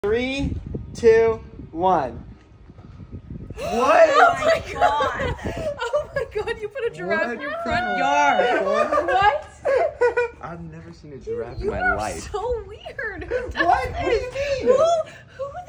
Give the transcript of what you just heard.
3, 2, 1. What? Oh my god! Oh my god, you put a giraffe in your front yard. What? I've never seen a giraffe in You my are life. so weird. Who does What? What do this? you mean? Who